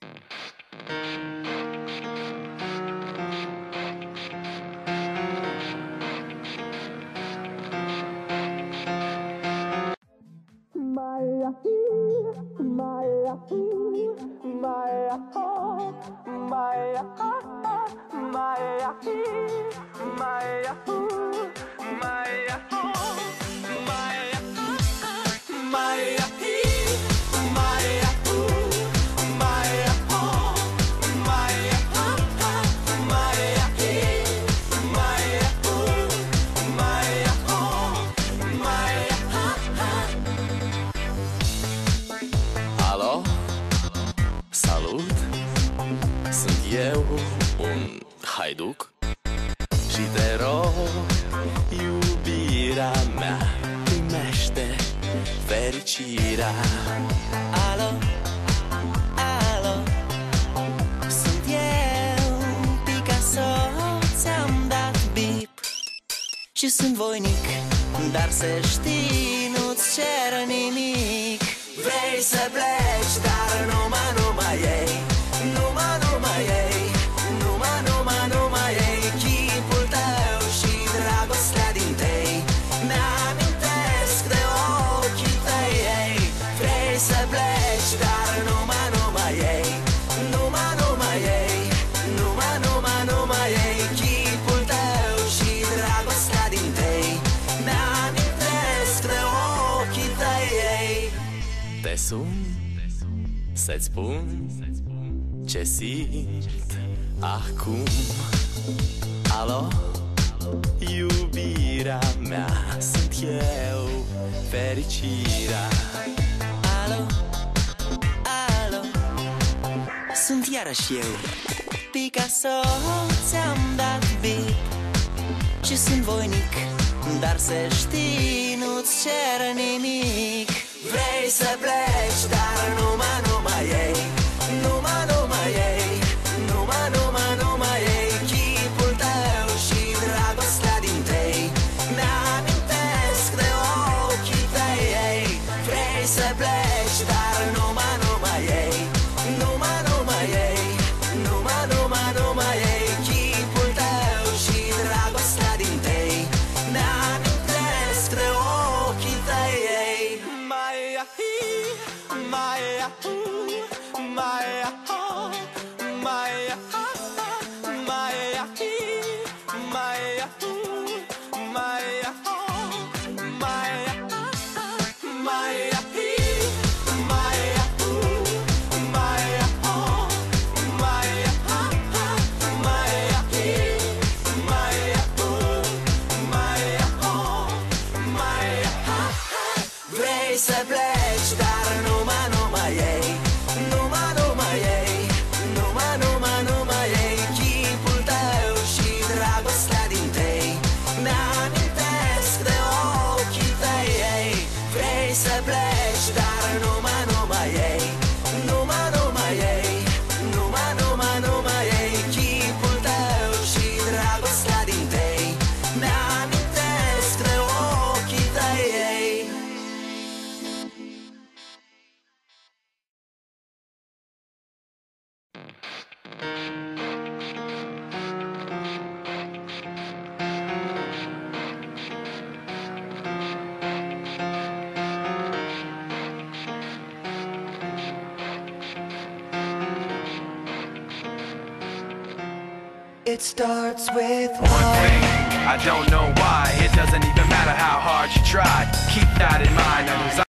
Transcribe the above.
Alo, salut, sunt eu, un haiduc și te rog, iubirea mea, primește fericirea. Alo, alo, sunt eu, Picasso, ți-am dat bip și sunt voinic, dar să știi, nu-ți cer nimic. Vrei să pleci, dar numai, numai ei, numai, numai ei, numai, numai, numai ei, chipul tău și dragostea din tei, mi-amintesc de ochii tăi ei. Vrei să pleci, dar numai, numai ei, numai, numai ei, numai, numai, numai ei, chipul tău și dragostea din tei, mi-amintesc de ochii tăi ei. Te sun să-ți spun ce simt acum. Alo, iubirea mea, sunt eu, fericirea. Alo, alo, sunt iarăși eu, Picasso, ți-am dat bip și sunt voinic, dar să știi, nu-ți cer nimic. Vrei să pleci, dar numai, numai ei, numai, numai ei, numai, numai, numai ei, chipul tău și dragostea din tei, mi-amintesc de ochii tăi ei. Vrei să pleci, dar numai, numai ei, numai, numai ei, numai, numai, numai ei, chipul tău și dragostea din tei, mi-amintesc de ochii tăi ei. Vrei să pleci, dar numai, numai ei, numai, numai ei, numai, numai, numai ei, chipul tău și dragostea din tei, mi-amintesc de ochii tăi ei. Vrei să pleci, dar numai, numai ei, numai, numai ei, numai, numai, numai ei, chipul tău și dragostea din tei, mi-amintesc de ochii tăi ei. It starts with one thing, I don't know why. It doesn't even matter